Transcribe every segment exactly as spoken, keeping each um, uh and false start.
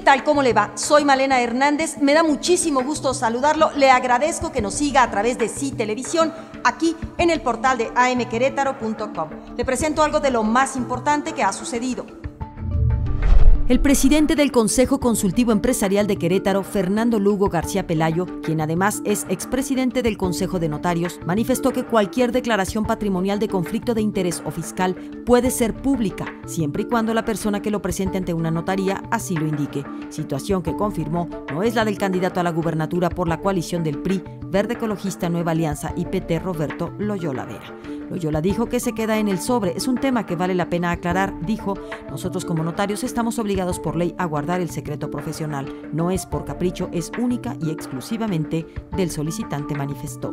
tal? ¿Cómo le va? Soy Malena Hernández, me da muchísimo gusto saludarlo, le agradezco que nos siga a través de Sí Televisión, aquí en el portal de a m querétaro punto com. Le presento algo de lo más importante que ha sucedido. El presidente del Consejo Consultivo Empresarial de Querétaro, Fernando Lugo García Pelayo, quien además es expresidente del Consejo de Notarios, manifestó que cualquier declaración patrimonial de conflicto de interés o fiscal puede ser pública, siempre y cuando la persona que lo presente ante una notaría así lo indique, situación que confirmó no es la del candidato a la gubernatura por la coalición del P R I, Verde Ecologista Nueva Alianza y P T, Roberto Loyola Vera. Loyola dijo que se queda en el sobre, es un tema que vale la pena aclarar, dijo, nosotros como notarios estamos obligados por ley a guardar el secreto profesional, no es por capricho, es única y exclusivamente del solicitante, manifestó.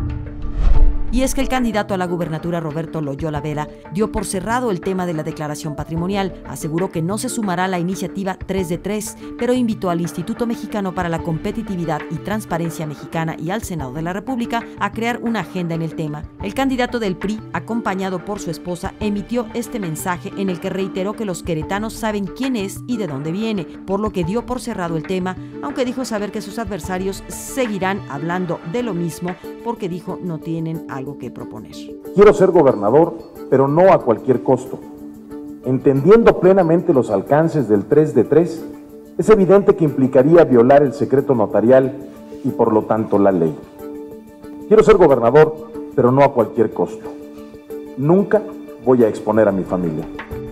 Y es que el candidato a la gubernatura Roberto Loyola Vera dio por cerrado el tema de la declaración patrimonial, aseguró que no se sumará a la iniciativa tres de tres, pero invitó al Instituto Mexicano para la Competitividad y Transparencia Mexicana y al Senado de la República a crear una agenda en el tema. El candidato del P R I, acompañado por su esposa, emitió este mensaje en el que reiteró que los queretanos saben quién es y de dónde viene, por lo que dio por cerrado el tema, aunque dijo saber que sus adversarios seguirán hablando de lo mismo porque dijo no tienen algo que proponer. Quiero ser gobernador, pero no a cualquier costo. Entendiendo plenamente los alcances del tres de tres, es evidente que implicaría violar el secreto notarial y por lo tanto la ley. Quiero ser gobernador, pero no a cualquier costo. Nunca voy a exponer a mi familia.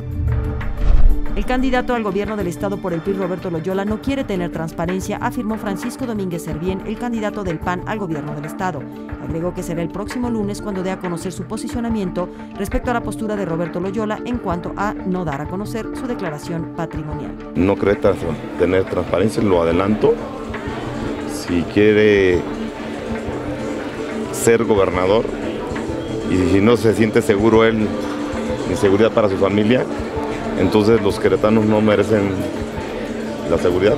El candidato al gobierno del estado por el P R I, Roberto Loyola, no quiere tener transparencia, afirmó Francisco Domínguez Servién, el candidato del P A N al gobierno del estado. Agregó que será el próximo lunes cuando dé a conocer su posicionamiento respecto a la postura de Roberto Loyola en cuanto a no dar a conocer su declaración patrimonial. No cree tener transparencia, lo adelanto. Si quiere ser gobernador y si no se siente seguro él ni seguridad para su familia, entonces los queretanos no merecen la seguridad.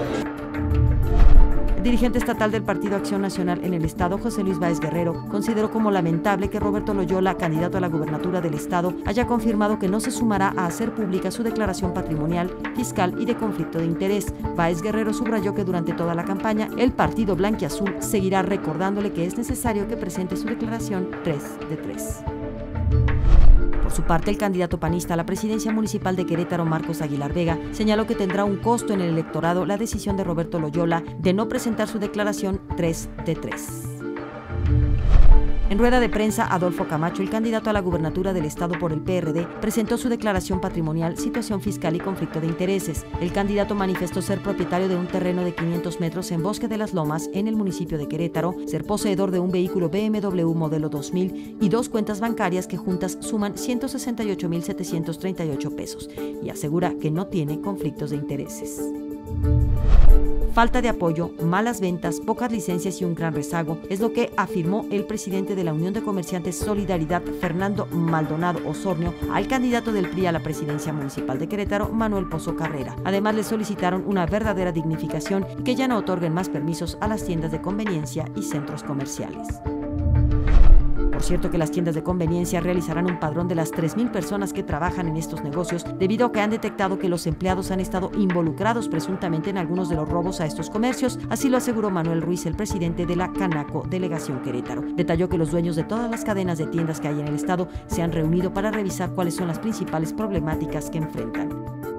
El dirigente estatal del Partido Acción Nacional en el estado, José Luis Báez Guerrero, consideró como lamentable que Roberto Loyola, candidato a la gubernatura del estado, haya confirmado que no se sumará a hacer pública su declaración patrimonial, fiscal y de conflicto de interés. Báez Guerrero subrayó que durante toda la campaña el partido blanquiazul seguirá recordándole que es necesario que presente su declaración tres de tres. Por su parte, el candidato panista a la presidencia municipal de Querétaro, Marcos Aguilar Vega, señaló que tendrá un costo en el electorado la decisión de Roberto Loyola de no presentar su declaración tres de tres. En rueda de prensa, Adolfo Camacho, el candidato a la gubernatura del estado por el P R D, presentó su declaración patrimonial, situación fiscal y conflicto de intereses. El candidato manifestó ser propietario de un terreno de quinientos metros en Bosque de las Lomas, en el municipio de Querétaro, ser poseedor de un vehículo B M W modelo dos mil y dos cuentas bancarias que juntas suman ciento sesenta y ocho mil setecientos treinta y ocho pesos, y asegura que no tiene conflictos de intereses. Falta de apoyo, malas ventas, pocas licencias y un gran rezago es lo que afirmó el presidente de la Unión de Comerciantes Solidaridad, Fernando Maldonado Osornio, al candidato del P R I a la presidencia municipal de Querétaro, Manuel Pozo Carrera. Además, le solicitaron una verdadera dignificación y que ya no otorguen más permisos a las tiendas de conveniencia y centros comerciales. Por cierto que las tiendas de conveniencia realizarán un padrón de las tres mil personas que trabajan en estos negocios debido a que han detectado que los empleados han estado involucrados presuntamente en algunos de los robos a estos comercios, así lo aseguró Manuel Ruiz, el presidente de la Canaco Delegación Querétaro. Detalló que los dueños de todas las cadenas de tiendas que hay en el estado se han reunido para revisar cuáles son las principales problemáticas que enfrentan.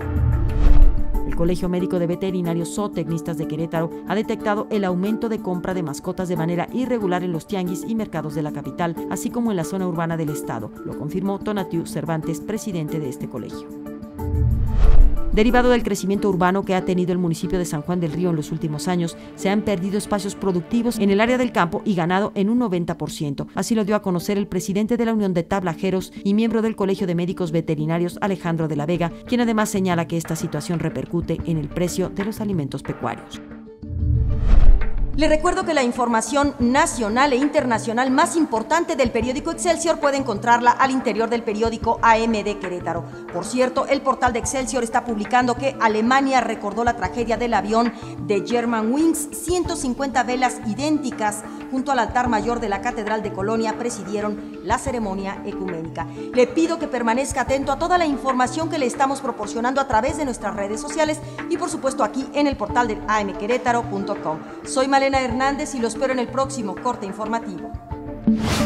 El Colegio Médico de Veterinarios Zootecnistas de Querétaro ha detectado el aumento de compra de mascotas de manera irregular en los tianguis y mercados de la capital, así como en la zona urbana del estado. Lo confirmó Tonatiu Cervantes, presidente de este colegio. Derivado del crecimiento urbano que ha tenido el municipio de San Juan del Río en los últimos años, se han perdido espacios productivos en el área del campo y ganado en un noventa por ciento. Así lo dio a conocer el presidente de la Unión de Tablajeros y miembro del Colegio de Médicos Veterinarios, Alejandro de la Vega, quien además señala que esta situación repercute en el precio de los alimentos pecuarios. Le recuerdo que la información nacional e internacional más importante del periódico Excelsior puede encontrarla al interior del periódico A M de Querétaro. Por cierto, el portal de Excelsior está publicando que Alemania recordó la tragedia del avión de Germanwings. ciento cincuenta velas idénticas junto al altar mayor de la Catedral de Colonia presidieron la ceremonia ecuménica. Le pido que permanezca atento a toda la información que le estamos proporcionando a través de nuestras redes sociales y por supuesto aquí en el portal del a m querétaro punto com. Soy Malena Hernández y lo espero en el próximo corte informativo.